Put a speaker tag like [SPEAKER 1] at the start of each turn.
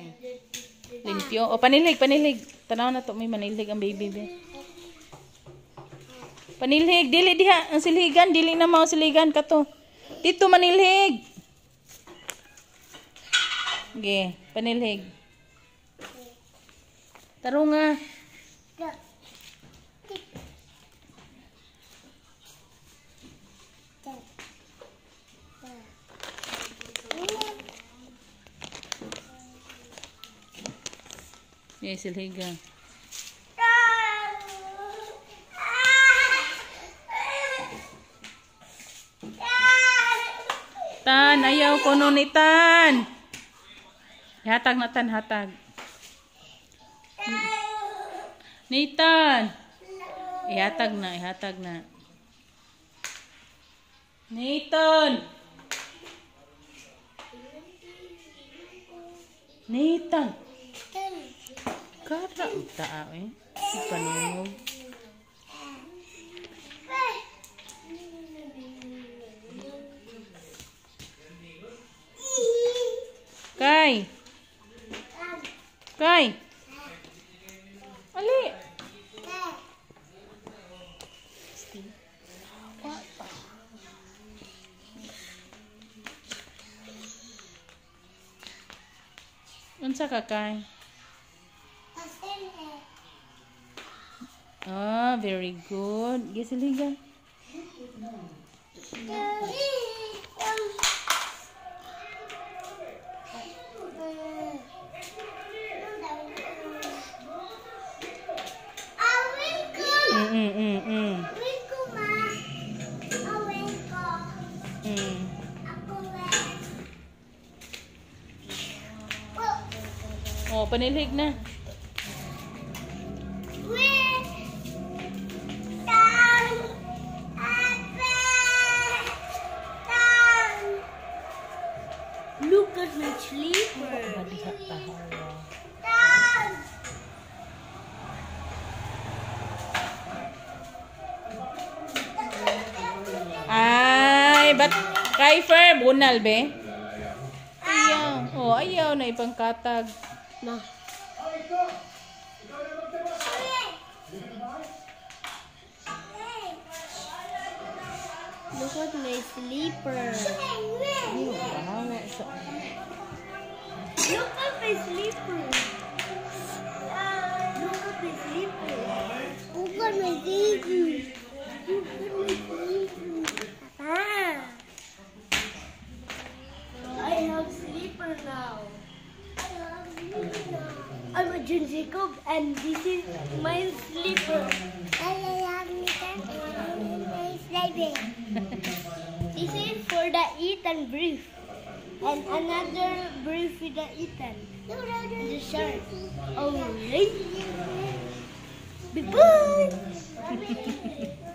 [SPEAKER 1] Limpyo. O, panilig, panilig. Tanaw na to, may manilig ang baby. Panilhig, dili diha. Ang siligan, dili na mao siligan ka to. Dito manilhig. Okay, panilhig. Taro nga. Yes, silhiga. Tan, ayaw ko nun itan. Hatag na tan, hatag. Nitan. Ihatag na, ihatag na. Nitan. Nitan. Kara tao eh. Ipanungog. Kay. Kay. Ali. Unsa ka kay? Ah, very good. Gisiligan. Oh, panilig na.
[SPEAKER 2] Look at my sleeper.
[SPEAKER 1] Ay, ba't Kaifer, bunal be? Ayaw. Oh, ayaw na ipangkatag. Na.
[SPEAKER 2] Look at my sleeper. Look at my sleeper. Look at my sleeper. Look at my sleeper. Look at my sleeper. Papa. I have sleeper now. I'm a Jun Jacob and this is my sleeper. This is for the Ethan brief. And another brief with the Ethan. The shark. Alright. Bye-bye.